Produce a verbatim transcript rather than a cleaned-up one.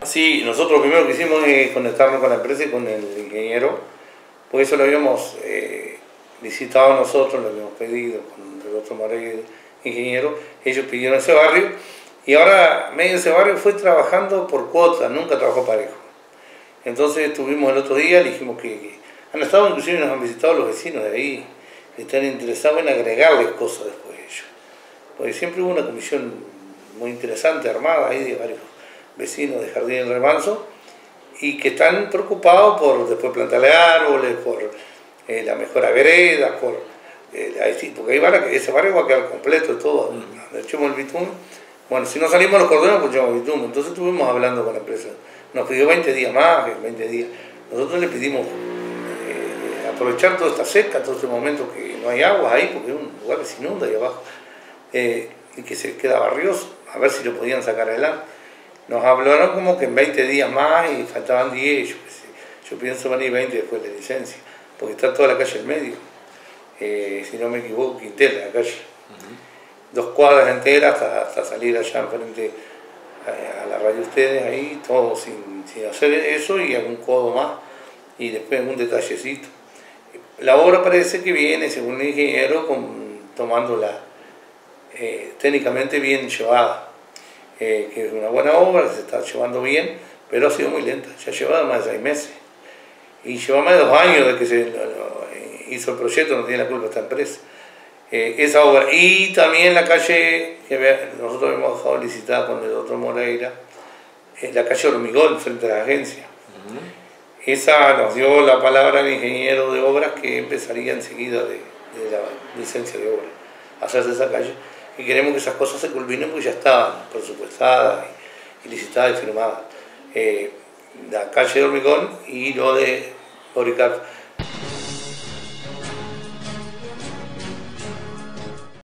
Sí, nosotros lo primero que hicimos es conectarnos con la empresa y con el ingeniero, porque eso lo habíamos eh, licitado nosotros, lo habíamos pedido con el otro Moreira, ingeniero, ellos pidieron ese barrio y ahora medio ese barrio fue trabajando por cuotas, nunca trabajó parejo. Entonces estuvimos el otro día, le dijimos que, que han estado, inclusive nos han visitado los vecinos de ahí, que están interesados en agregarles cosas después de ellos. Porque siempre hubo una comisión muy interesante armada ahí de varios vecinos de Jardín del Remanso y que están preocupados por después plantarle árboles, por eh, la mejora de veredas, por, eh, ahí, porque ahí van a, ese barrio va a quedar completo todo, uh-huh. Echemos el bitumen. Bueno, si no salimos los cordones, pues echamos el bitumen. Entonces estuvimos hablando con la empresa, nos pidió veinte días más, veinte días. Nosotros le pedimos eh, aprovechar toda esta seca, todo este momento que no hay agua ahí, porque es un lugar que se inunda ahí abajo, eh, y que se queda barrioso, a ver si lo podían sacar adelante. Nos hablaron como que en veinte días más y faltaban diez, yo, yo pienso venir veinte después de la licencia, porque está toda la calle en medio, eh, si no me equivoco, Quintela, la calle. Uh-huh. Dos cuadras enteras hasta, hasta salir allá enfrente a, a la radio ustedes, ahí, todo sin, sin hacer eso y algún codo más, y después un detallecito. La obra parece que viene, según el ingeniero, con, tomándola eh, técnicamente bien llevada. Eh, que es una buena obra, se está llevando bien, pero ha sido muy lenta, ya lleva más de seis meses. Y lleva más de dos años de que se lo, lo, hizo el proyecto, no tiene la culpa esta empresa. Eh, esa obra. Y también la calle, que nosotros hemos dejado licitada con el doctor Moreira, eh, la calle Hormigón, frente a la agencia. Uh-huh. Esa nos dio la palabra al ingeniero de obras que empezaría enseguida de, de la licencia de obra a hacerse esa calle. Y queremos que esas cosas se culminen porque ya estaban presupuestadas y, y licitadas y firmadas. Eh, la calle de Hormigón y lo de Policarpo.